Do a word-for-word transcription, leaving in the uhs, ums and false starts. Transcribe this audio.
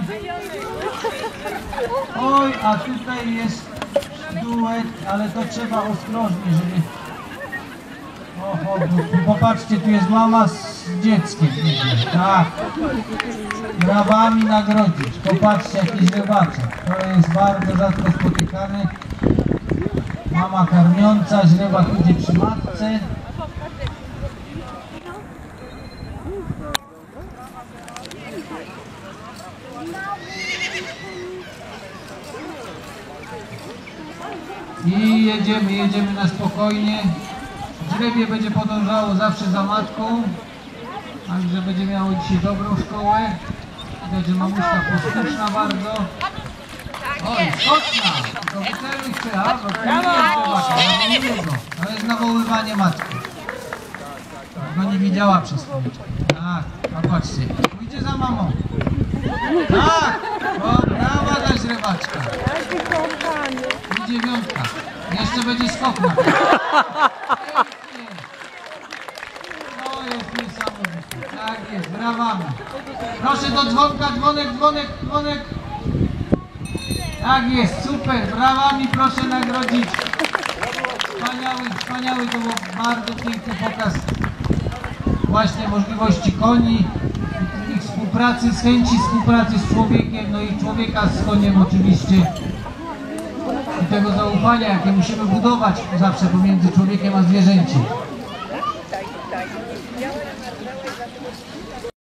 Oj, a tutaj jest duet, ale to trzeba ostrożnie, żeby... Oho, bo, popatrzcie, tu jest mama z dzieckiem. Tak. Brawami nagrodzić. Popatrzcie, jakiś rybaczek. To jest bardzo rzadko spotykany. Mama karmiąca, źrebak idzie przy matce. I jedziemy, jedziemy na spokojnie. Źrebie będzie podążało zawsze za matką, także będzie miało dzisiaj dobrą szkołę. Widać, że mamuszka posłuszna bardzo. Oj, skoczna! To wyceluj się, a? Bo to nie jest źrebaka, nawołuje go. To jest nawoływanie matki. Go nie widziała przez chwilę. Tak, popatrzcie. Pójdzie za mamą. Tak! O, brawa dla źrebaczka. I dziewiątka. Jeszcze będzie skok na to. To jest niesamowite. Tak jest, brawami. Proszę do dzwonka, dzwonek, dzwonek, dzwonek. Tak jest, super, brawami proszę nagrodzić. Wspaniały, wspaniały, to był bardzo piękny pokaz właśnie możliwości koni, ich współpracy, z chęci współpracy z człowiekiem, no i człowieka z koniem oczywiście. I tego zaufania, jakie musimy budować zawsze pomiędzy człowiekiem a zwierzęciem.